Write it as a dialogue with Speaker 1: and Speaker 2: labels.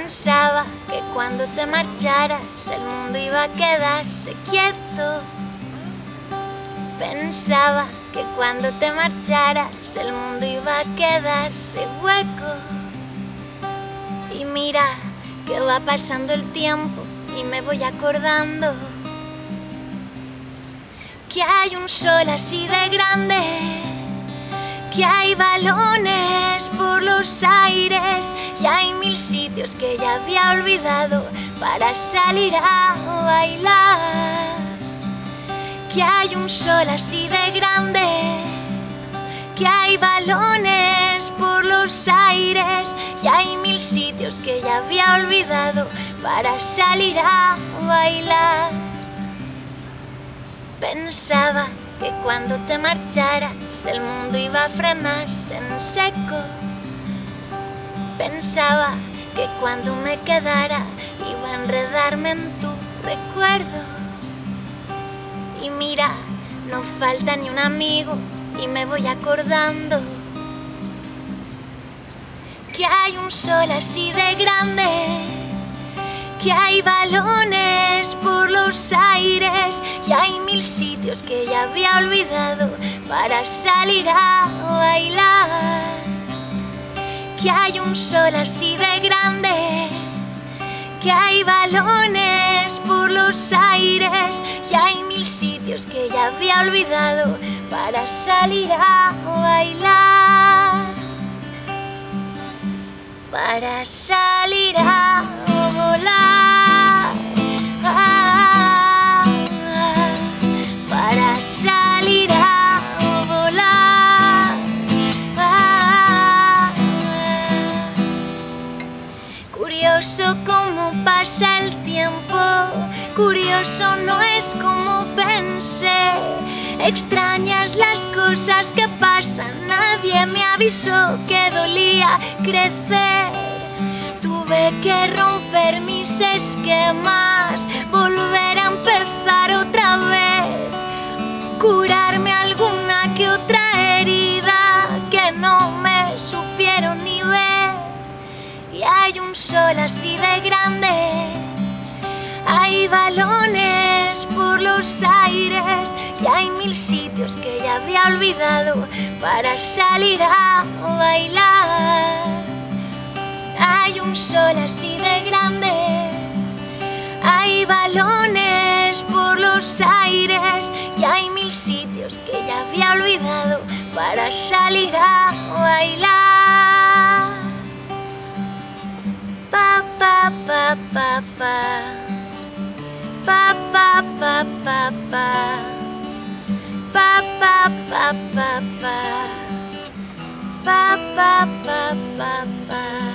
Speaker 1: Pensaba que cuando te marcharas el mundo iba a quedarse quieto. Pensaba que cuando te marcharas el mundo iba a quedarse hueco. Y mira que va pasando el tiempo y me voy acordando que hay un sol así de grande, que hay balones por los aires y hay 1000 sitios que ya había olvidado para salir a bailar. Que hay un sol así de grande, que hay balones por los aires y hay 1000 sitios que ya había olvidado para salir a bailar. Pensaba que cuando te marcharas el mundo iba a frenarse en seco. Pensaba que cuando me quedara iba a enredarme en tu recuerdo. Y mira, no falta ni un amigo y me voy acordando que hay un sol así de grande, que hay balones por los aires y hay 1000 sitios que ya había olvidado para salir a bailar. Que hay un sol así de grande, que hay balones por los aires y hay 1000 sitios que ya había olvidado para salir a bailar. Para salir a volar, para salir a volar. Curioso cómo pasa el tiempo, curioso no es como pensé. Extrañas las cosas que pasan, nadie me avisó que dolía crecer. Tuve que romper mis esquemas, volver a empezar otra vez, curarme alguna que otra herida que no me supieron ni ver. Y hay un sol así de grande, hay balones por los aires y hay 1000 sitios que ya había olvidado para salir a bailar. Hay un sol así de grande, hay balones por los aires y hay 1000 sitios que ya había olvidado para salir a bailar. Pa pa pa pa pa, pa pa pa pa pa, pa pa pa pa pa, pa pa pa pa pa.